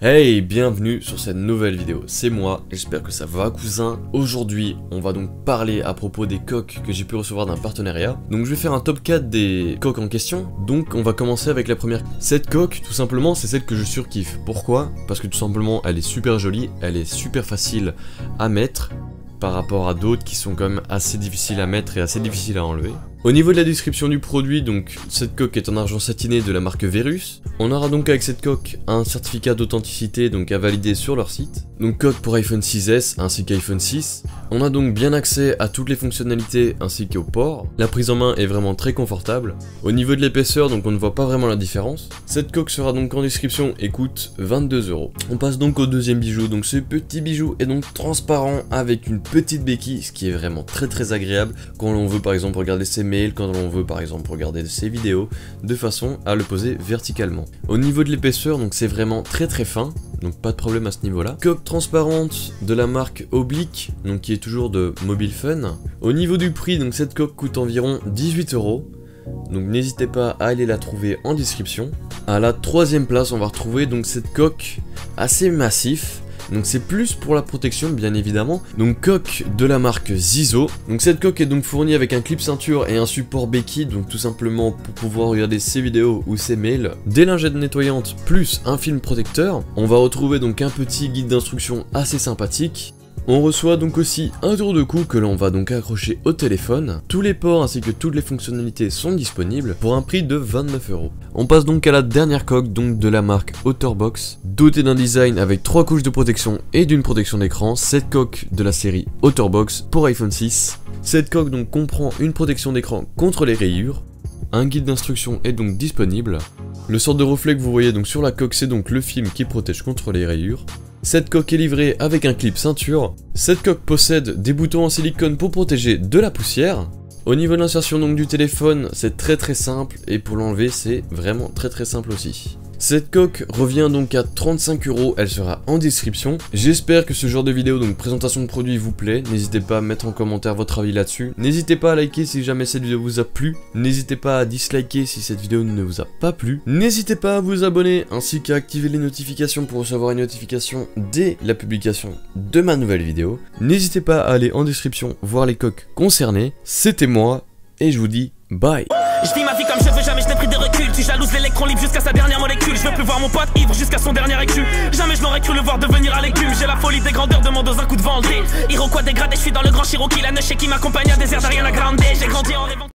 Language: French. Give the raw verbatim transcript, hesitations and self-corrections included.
Hey, bienvenue sur cette nouvelle vidéo, c'est moi, j'espère que ça va cousin. Aujourd'hui, on va donc parler à propos des coques que j'ai pu recevoir d'un partenariat. Donc je vais faire un top quatre des coques en question. Donc on va commencer avec la première. Cette coque, tout simplement, c'est celle que je surkiffe. Pourquoi? Parce que tout simplement, elle est super jolie, elle est super facile à mettre par rapport à d'autres qui sont quand même assez difficiles à mettre et assez difficiles à enlever. Au niveau de la description du produit, donc cette coque est en argent satiné de la marque Verus. On aura donc avec cette coque un certificat d'authenticité donc à valider sur leur site. Donc coque pour iPhone six S ainsi qu'iPhone six. On a donc bien accès à toutes les fonctionnalités ainsi qu'au port. La prise en main est vraiment très confortable. Au niveau de l'épaisseur, donc on ne voit pas vraiment la différence. Cette coque sera donc en description et coûte vingt-deux euros. On passe donc au deuxième bijou. Donc ce petit bijou est donc transparent avec une petite béquille, ce qui est vraiment très très agréable quand on veut par exemple regarder ses mails, quand on veut par exemple regarder ses vidéos, de façon à le poser verticalement. Au niveau de l'épaisseur, donc c'est vraiment très très fin, donc pas de problème à ce niveau-là. Coque transparente de la marque Oblique, donc qui est toujours de Mobile Fun. Au niveau du prix, donc cette coque coûte environ dix-huit euros. Donc n'hésitez pas à aller la trouver en description. À la troisième place, on va retrouver donc cette coque assez massif. Donc c'est plus pour la protection bien évidemment. Donc coque de la marque Zizo. Donc cette coque est donc fournie avec un clip ceinture et un support béquille, donc tout simplement pour pouvoir regarder ses vidéos ou ses mails. Des lingettes nettoyantes plus un film protecteur. On va retrouver donc un petit guide d'instruction assez sympathique. On reçoit donc aussi un tour de cou que l'on va donc accrocher au téléphone. Tous les ports ainsi que toutes les fonctionnalités sont disponibles pour un prix de vingt-neuf euros. On passe donc à la dernière coque donc de la marque OtterBox, dotée d'un design avec trois couches de protection et d'une protection d'écran. Cette coque de la série OtterBox pour iPhone six. Cette coque donc comprend une protection d'écran contre les rayures. Un guide d'instruction est donc disponible. Le sort de reflet que vous voyez donc sur la coque, c'est donc le film qui protège contre les rayures. Cette coque est livrée avec un clip ceinture. Cette coque possède des boutons en silicone pour protéger de la poussière. Au niveau de l'insertion donc du téléphone, c'est très très simple et pour l'enlever c'est vraiment très très simple aussi. Cette coque revient donc à trente-cinq euros, elle sera en description. J'espère que ce genre de vidéo, donc présentation de produit, vous plaît. N'hésitez pas à mettre en commentaire votre avis là-dessus. N'hésitez pas à liker si jamais cette vidéo vous a plu. N'hésitez pas à disliker si cette vidéo ne vous a pas plu. N'hésitez pas à vous abonner ainsi qu'à activer les notifications pour recevoir une notification dès la publication de ma nouvelle vidéo. N'hésitez pas à aller en description voir les coques concernées. C'était moi et je vous dis bye. Je vis ma vie comme je veux, jamais je n'ai pris de recul. Tu jalouses l'électron libre jusqu'à sa dernière molécule. Je veux plus voir mon pote ivre jusqu'à son dernier écu. Jamais je n'aurais cru le voir devenir à l'écume. J'ai la folie des grandeurs de mon dans un coup de vent. Iroquois dégradé, je suis dans le grand Cherokee. La neige qui m'accompagne à désert d'Ariana Grande. J'ai grandi en rêvant.